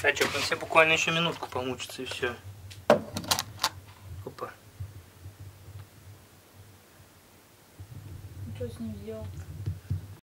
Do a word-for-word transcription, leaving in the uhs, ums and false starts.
Сачок, ну все буквально еще минутку помучиться и все. Опа. Что с ним сделал?